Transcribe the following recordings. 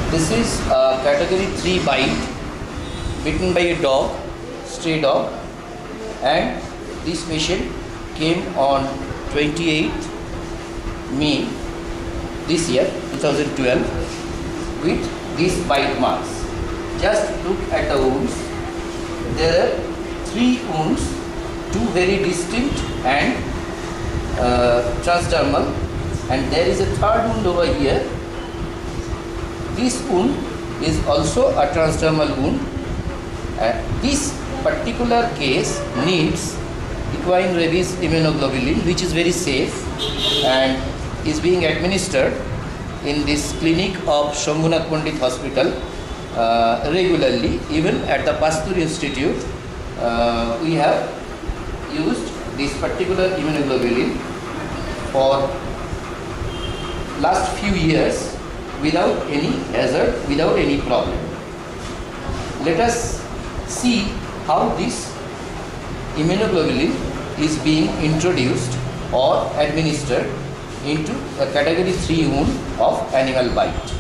This is a category 3 bite bitten by a dog, stray dog, and this patient came on 28th May this year 2012 with these bite marks. Just look at the wounds. There are 3 wounds, 2 very distinct and transdermal, and there is a 3rd wound over here. This wound is also a transdermal wound. This particular case needs equine rabies immunoglobulin, which is very safe and is being administered in this clinic of Shambhunath Pandit Hospital regularly. Even at the Pasteur Institute, we have used this particular immunoglobulin for last few years without any hazard, without any problem. Let us see how this immunoglobulin is being introduced or administered into a category 3 wound of animal bite.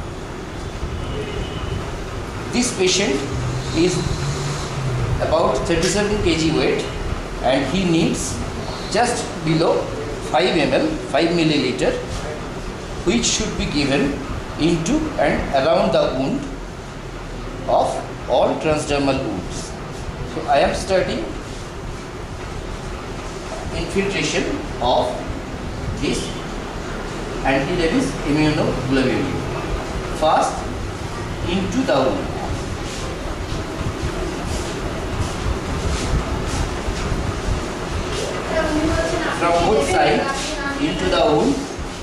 This patient is about 37 kg weight and he needs just below 5 ml, 5 milliliter, which should be given into and around the wound of all transdermal wounds. So I am starting infiltration of this anti-rabies immunoglobulin. First into the wound. From both sides into the wound.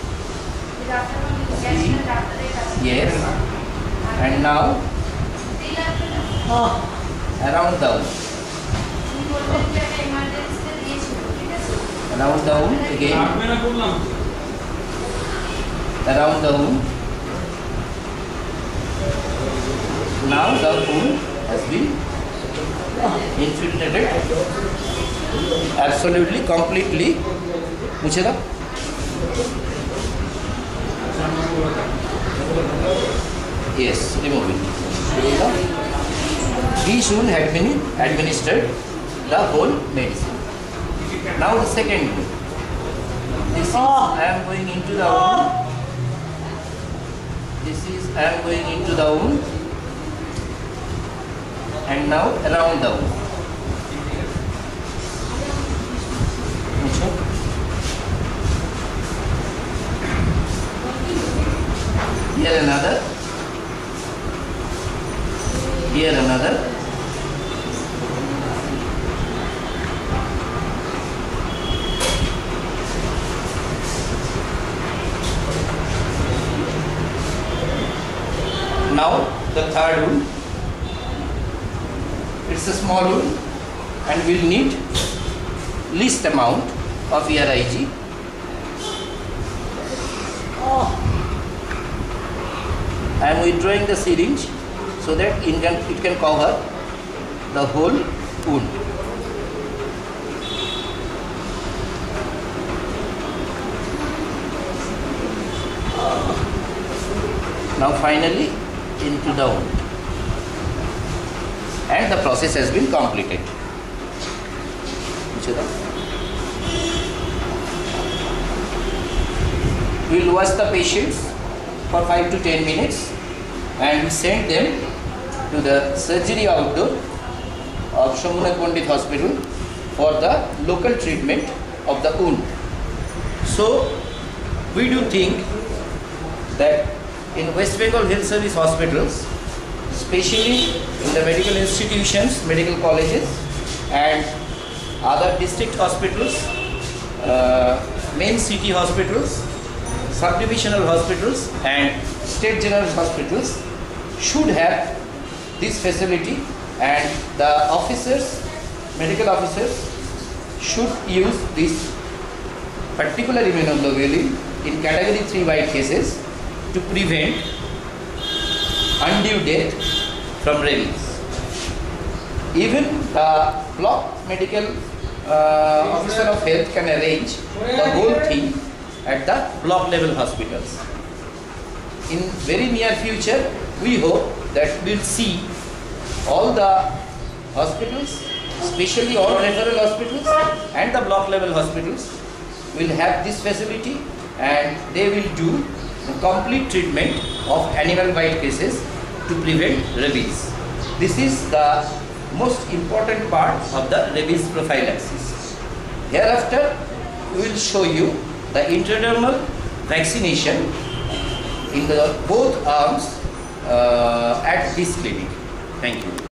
Yes. And now around the wound. Around the wound again. Around the wound. Now the wound has been infiltrated absolutely, completely. Mucheda? Yes, remove it. This wound had been administered the whole medicine. Now the second wound. This is I am going into the wound. This is I am going into the wound. And now around the wound. Here another. Here another. Now the 3rd wound. It's a small wound and will need least amount of ERIG. I am withdrawing the syringe so that it can cover the whole wound. Now finally into the wound. And the process has been completed. We will watch the patients for 5 to 10 minutes and we send them to the surgery outdoor of Shambhunath Pandit Hospital for the local treatment of the wound. So we do think that in West Bengal Health Service hospitals, especially in the medical institutions, medical colleges and other district hospitals, main city hospitals, subdivisional hospitals and state general hospitals should have this facility, and the officers, medical officers should use this particular immunoglobulin in category 3 bite cases to prevent undue death from rabies. Even the block medical officer of health can arrange the whole thing at the block level hospitals. in very near future, we hope that we'll see all the hospitals, especially all referral hospitals and the block level hospitals will have this facility, and they will do the complete treatment of animal bite cases to prevent rabies. This is the most important part of the rabies prophylaxis. Hereafter, we will show you the intradermal vaccination in the both arms at this clinic. Thank you.